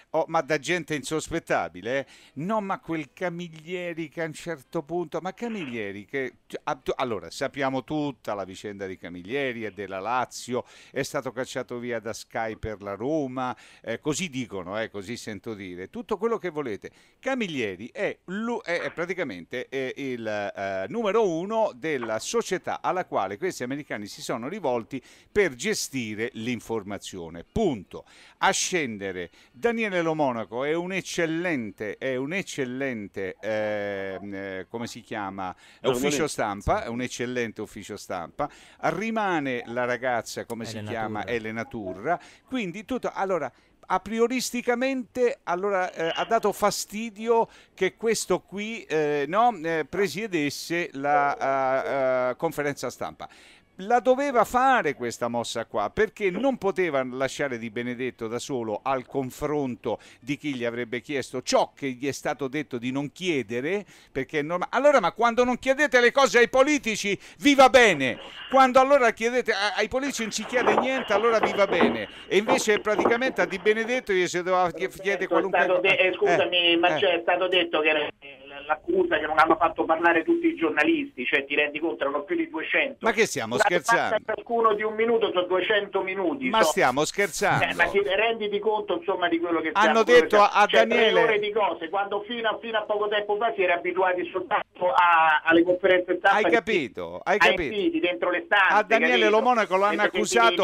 Oh, ma da gente insospettabile? No, ma quel Camilleri che a un certo punto... Ma Camilleri che... Allora, sappiamo tutta la vicenda di Camilleri e della Lazio, è stato cacciato via da Sky per la Roma, così dicono, così sento dire. Tutto quello che volete. Camilleri è praticamente il numero uno della società alla quale questi americani si sono rivolti per gestire l'informazione. Punto. A scendere Daniele Lo Monaco è un eccellente come si chiama? Ufficio stampa, è un eccellente ufficio stampa. Rimane la ragazza, come si Elena chiama? Turra. Elena Turra. Quindi tutto. Allora, a prioristicamente allora, ha dato fastidio che questo qui no, presiedesse la conferenza stampa. La doveva fare questa mossa qua perché non poteva lasciare Di Benedetto da solo al confronto di chi gli avrebbe chiesto ciò che gli è stato detto di non chiedere, perché è normale. Allora, ma quando non chiedete le cose ai politici vi va bene, quando allora chiedete ai politici non si chiede niente, allora vi va bene, e invece praticamente a Di Benedetto gli si doveva chiedere qualunque cosa. Scusami, ma c'è stato detto che l'accusa che non hanno fatto parlare tutti i giornalisti, cioè ti rendi conto, erano più di 200. Ma che stiamo scherzando? Ciascuno di un minuto, sono 200 minuti. Ma stiamo scherzando? Ma renditi conto insomma di quello che hanno detto a Daniele 3 ore di cose, quando fino a poco tempo fa si era abituati soltanto alle conferenze stampa. Hai capito? Dentro le stanze, a Daniele Lo Monaco l'hanno accusato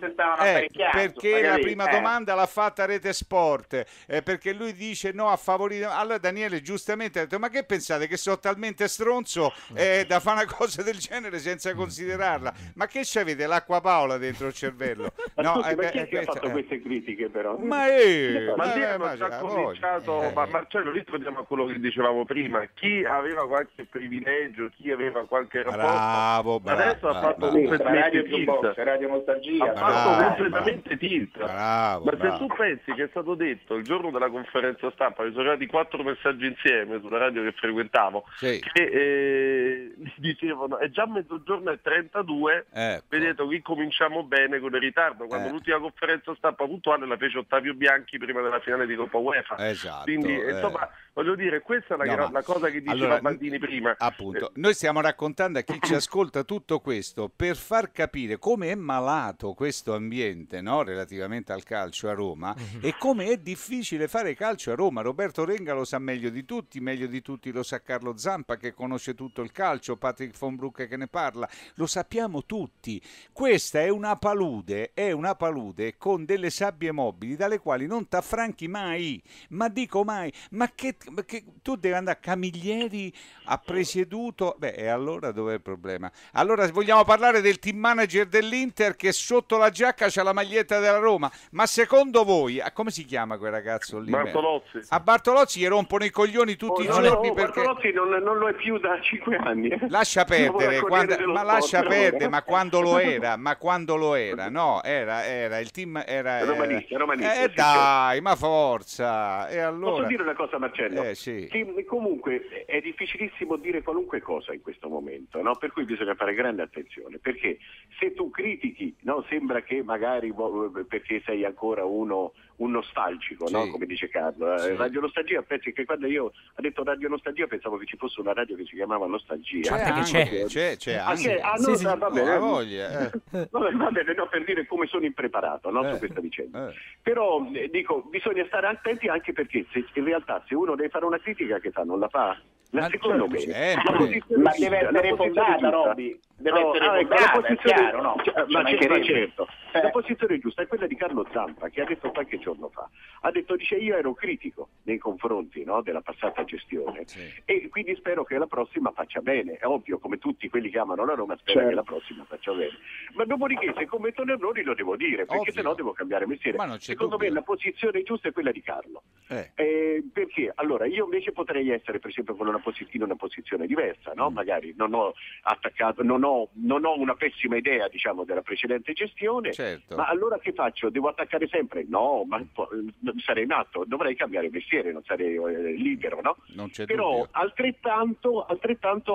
perché la prima domanda l'ha fatta Rete Sport, perché lui dice no a favorire. Allora Daniele giustamente ha detto: ma che pensate che sono talmente stronzo da fare una cosa del genere senza considerarla? Ma che c'avete l'acqua Paola dentro il cervello? No, ma chi ha fatto queste critiche però? Ma hanno già cominciato, ma Marcello, ritorniamo a quello che dicevamo prima, chi aveva qualche privilegio, chi aveva qualche rapporto, adesso ha fatto completamente tilt, Radio Nostalgia, ha fatto completamente tilt. Ma se tu pensi che è stato detto il giorno della conferenza stampa, mi sono arrivati 4 messaggi insieme sulla radio che frequentavo, che dicevano è già mezzogiorno e 32, vedete qui cominciamo bene con il ritardo, quando l'ultima conferenza stampa puntuale la fece Ottavio Bianchi prima della finale di Coppa UEFA. Esatto, quindi insomma voglio dire, questa è la cosa che diceva Baldini prima. Appunto, noi stiamo raccontando a chi ci ascolta tutto questo per far capire come è malato questo ambiente, no? Relativamente al calcio a Roma, e come è difficile fare calcio a Roma. Roberto Renga lo sa meglio di tutti lo sa Carlo Zampa che conosce tutto il calcio, Patrick von Brucke che ne parla, lo sappiamo tutti. Questa è una palude con delle sabbie mobili dalle quali non t'affranchi mai, ma dico mai, ma che tu devi andare a Camilleri, ha presieduto, e allora dov'è il problema? Allora vogliamo parlare del team manager dell'Inter che sotto la giacca c'ha la maglietta della Roma, ma secondo voi, come si chiama quel ragazzo lì? Bartolozzi. A Bartolozzi gli rompono i coglioni tutti i giorni perché... Bartolozzi non lo è più da 5 anni. Lascia perdere, ma quando lo era, no, era il team, era romanista, dai, ma forza, e allora... Posso dire una cosa, Marcello? Sì. Che comunque è difficilissimo dire qualunque cosa in questo momento, no? Per cui bisogna fare grande attenzione, perché se tu critichi, no? Sembra che magari perché sei ancora un nostalgico, no? Come dice Carlo. Radio Nostalgia, pensi che quando io ho detto Radio Nostalgia pensavo che ci fosse una radio che si chiamava Nostalgia. C'è anche. Va bene. Voglia. Va bene, no, per dire come sono impreparato, no? Su questa vicenda. Però dico, bisogna stare attenti anche perché in realtà se uno deve fare una critica che fa, non la fa. Secondo me ma deve essere fondata, Robby, deve essere fondata, è chiaro, no? Certo. La posizione giusta è quella di Carlo Zampa, che ha detto qualche giorno fa, dice io ero critico nei confronti, no, della passata gestione, e quindi spero che la prossima faccia bene. È ovvio, come tutti quelli che amano la Roma, spero che la prossima faccia bene, ma dopodiché se commettono errori lo devo dire, perché sennò devo cambiare mestiere. Secondo me la posizione giusta è quella di Carlo, perché allora io invece potrei essere per esempio in una posizione diversa, no? Magari non ho attaccato, non ho una pessima idea, diciamo, della precedente gestione, ma allora che faccio? Devo attaccare sempre? No, ma sarei nato, dovrei cambiare mestiere, non sarei libero, no? Però altrettanto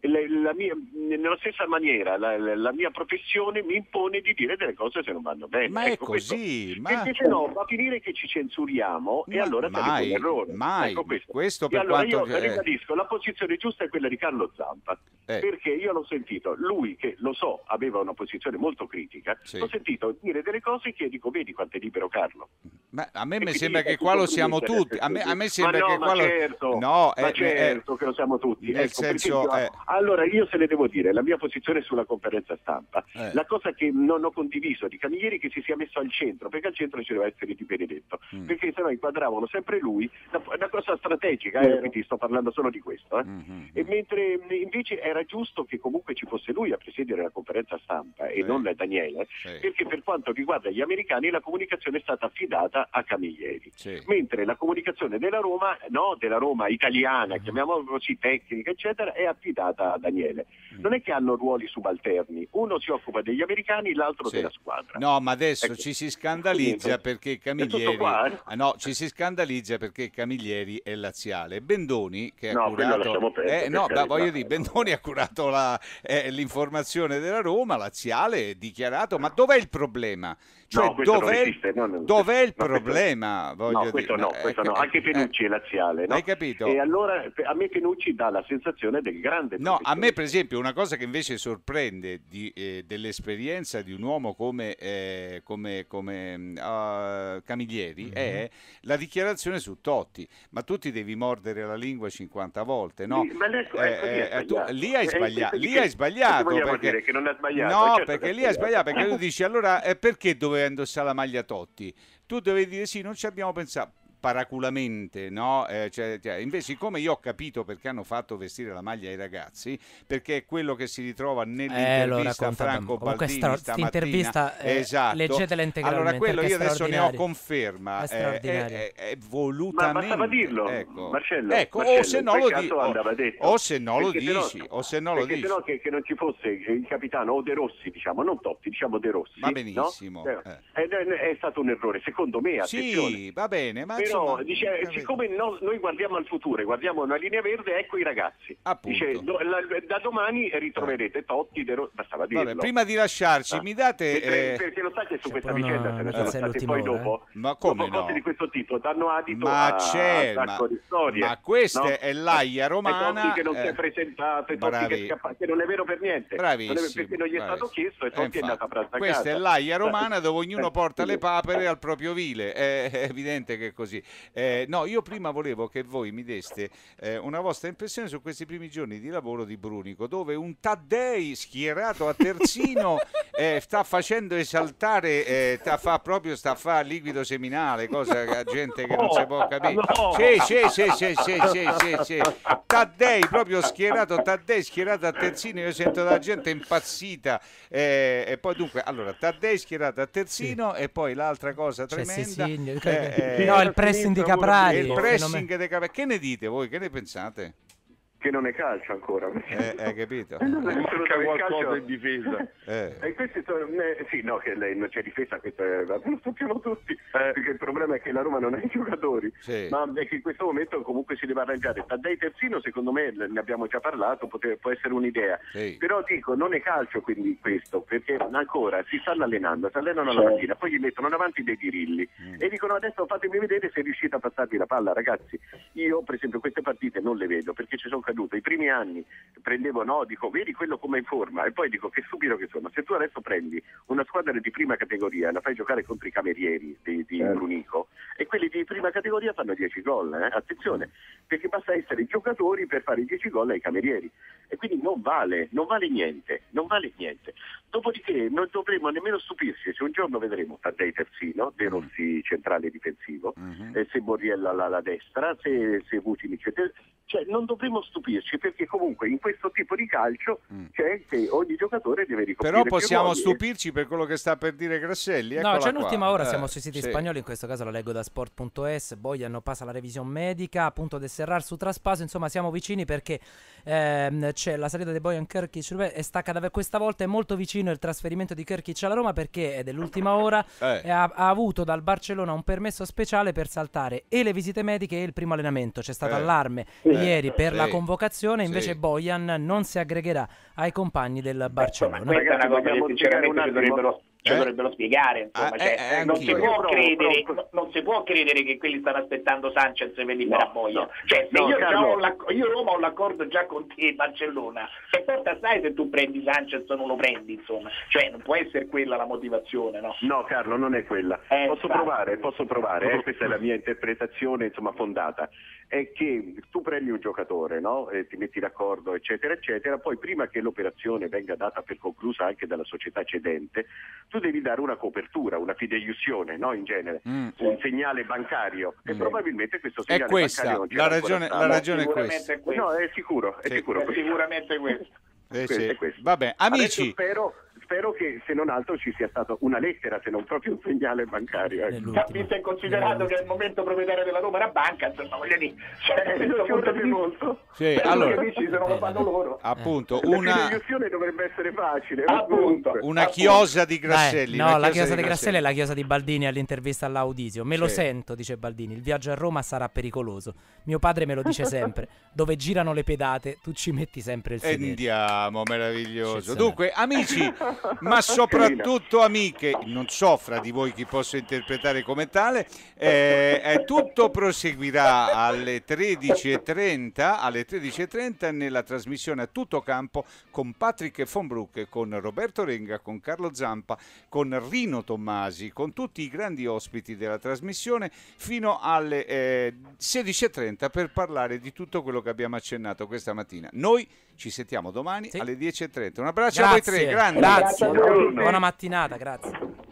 nella stessa maniera la mia professione mi impone di dire delle cose se non vanno bene. Ma ecco, è così. Perché se no va a finire che ci censuriamo e allora sarebbe un errore. Mai. Ecco questo per allora io ribadisco, la posizione giusta è quella di Carlo Zampa, perché io l'ho sentito, lui che lo so aveva una posizione molto critica, l'ho sentito dire delle cose che dico, vedi quanto è libero Carlo. Ma a me mi sembra che qua lo siamo tutti. A me sembra che qua certo, certo che lo siamo tutti. Nel senso, allora io se le devo dire la mia posizione sulla conferenza stampa. La cosa che non ho condiviso di Camilleri è che si sia messo al centro, perché al centro ci deve essere Di Benedetto, perché se no inquadravano sempre lui, una cosa strategica, quindi sto parlando solo di questo. E mentre invece era giusto che comunque ci fosse lui a presiedere la conferenza stampa e non Daniele, perché per quanto riguarda gli americani la comunicazione è stata affidata a Camilleri, mentre la comunicazione della Roma, della Roma italiana, chiamiamola così, tecnica eccetera, è affidata a Daniele. Non è che hanno ruoli subalterni, uno si occupa degli americani, l'altro della squadra. No, ma adesso ci si scandalizza perché Camilleri ci si scandalizza perché Camilleri è laziale. Bendoni che ha curato voglio dire, Bendoni ha curato l'informazione della Roma, laziale, dichiarato, ma dov'è il problema? Cioè, dov'è il problema? Questo no, anche Penucci è laziale, no? Hai capito? E allora a me Penucci dà la sensazione del grande a me per esempio una cosa che invece sorprende dell'esperienza di un uomo come Camilleri è la dichiarazione su Totti. Ma tu ti devi mordere la lingua 50 volte, no? Lì hai sbagliato. Vogliamo dire che non ha sbagliato? No, certo, perché lì hai sbagliato, perché tu dici allora perché doveva indossare la maglia Totti? Tu dovevi dire sì, non ci abbiamo pensato. Paraculamente, no? Invece, siccome io ho capito perché hanno fatto vestire la maglia ai ragazzi, perché è quello che si ritrova nell'intervista a Franco Baldini stamattina. Esatto. Leggetela integralmente. Allora, quello io adesso ne ho conferma. È volutamente. Ma bastava dirlo, Marcello. O se no lo dici. O se no lo dici. Perché se no che non ci fosse il capitano o De Rossi, diciamo, non Totti, diciamo De Rossi. Va benissimo. No? È stato un errore, secondo me, attenzione. Sì, va bene, ma però dice, siccome noi guardiamo al futuro, guardiamo una linea verde, ecco i ragazzi. Dice, da domani ritroverete Totti, bastava dirlo. Vabbè, prima di lasciarci, mi date... Perché lo sai che su questa vicenda se ne sono stati poi dopo cose di questo tipo, danno adito a un sacco di storie. Ma questa è l'Aia romana... Totti che non si è presentato, Totti che non è vero per niente. Bravissimo. Perché non gli è stato chiesto e Totti è andato a pranzo a casa. Questa è l'Aia romana dove ognuno porta le papere al proprio vile. È evidente che è così. Io prima volevo che voi mi deste una vostra impressione su questi primi giorni di lavoro di Brunico, dove un Taddei schierato a terzino sta facendo esaltare, sta a fare liquido seminale, cosa gente che non si può capire. Sì. Taddei proprio schierato a terzino, io sento la gente impazzita e poi dunque allora Taddei schierato a terzino e poi l'altra cosa tremenda il pressing di Caprari. Che ne dite voi? Che ne pensate? Che non è calcio ancora. Hai capito? Manca qualcosa in difesa. E questi sono, che non c'è difesa, questo lo sappiamo tutti, perché il problema è che la Roma non ha i giocatori, ma è che in questo momento comunque si deve arrangiare. Taddei terzino, secondo me, ne abbiamo già parlato, può essere un'idea, però dico, non è calcio quindi questo, perché ancora si stanno allenando, si allenano la mattina, poi gli mettono davanti dei birilli e dicono adesso fatemi vedere se riuscite a passarvi la palla. Ragazzi, io per esempio queste partite non le vedo perché ci sono i primi anni prendevo, dico vedi quello come in forma e poi dico che stupido che sono. Se tu adesso prendi una squadra di prima categoria e la fai giocare contro i camerieri di Brunico e quelli di prima categoria fanno 10 gol, attenzione, perché basta essere giocatori per fare 10 gol ai camerieri e quindi non vale niente. Dopodiché non dovremmo nemmeno stupirci se un giorno vedremo Taddei terzino, De Rossi centrale difensivo, se Borriella la destra, se Vucinic, cioè non dovremmo stupirci perché comunque in questo tipo di calcio c'è che ogni giocatore deve ricoprire. Però possiamo stupirci per quello che sta per dire Grasselli. No, c'è un'ultima ora, siamo sui siti spagnoli, in questo caso la leggo da Sport Sport.es, Bojan passa la revisione medica, a punto di serrar su traspaso, insomma siamo vicini perché c'è la salita di Bojan Krkić e stacca questa volta è molto vicino il trasferimento di Krkić alla Roma perché è dell'ultima ora ha avuto dal Barcellona un permesso speciale per saltare e le visite mediche e il primo allenamento. C'è stato allarme ieri per la convocazione, invece Bojan non si aggregherà ai compagni del Barcellona. Questa è una cosa che sinceramente ci dovrebbero spiegare, insomma, non si può credere che quelli stanno aspettando Sanchez per liberare Bojan. Cioè, se io Roma ho l'accordo già con te, Barcellona, e porta stai se tu prendi Sanchez o non lo prendi, insomma. Cioè, non può essere quella la motivazione, no? No, Carlo, non è quella. Posso provare, questa è la mia interpretazione, insomma, fondata. È che tu prendi un giocatore, no? E ti metti d'accordo, eccetera, eccetera, poi prima che l'operazione venga data per conclusa anche dalla società cedente, tu devi dare una copertura, una fideiussione, no? In genere, un segnale bancario, e probabilmente questo segnale bancario non la ragione è questa. No, è sicuro, sicuramente questo. È questo. Vabbè, amici. Spero che se non altro ci sia stata una lettera, se non proprio un segnale bancario. Visto e considerato che al momento proprietario della Roma era banca, insomma, voglio dire, molto. Sì, allora, amici, se non lo fanno loro. Appunto, una fideiussione dovrebbe essere facile. Una chiosa di Grasselli. No, la chiosa di Grasselli è la chiosa di Baldini all'intervista all'Audisio. Me lo sento, dice Baldini, il viaggio a Roma sarà pericoloso. Mio padre me lo dice sempre, dove girano le pedate tu ci metti sempre il sedere. Andiamo, meraviglioso. Dunque, amici, ma soprattutto amiche, non so fra di voi chi possa interpretare come tale, tutto proseguirà alle 13:30 nella trasmissione A Tutto Campo con Patrick von Broek, con Roberto Renga, con Carlo Zampa, con Rino Tommasi, con tutti i grandi ospiti della trasmissione fino alle 16:30 per parlare di tutto quello che abbiamo accennato questa mattina. Noi ci sentiamo domani alle 10:30. Un abbraccio a voi tre, grandi. Grazie. Buona mattinata, grazie.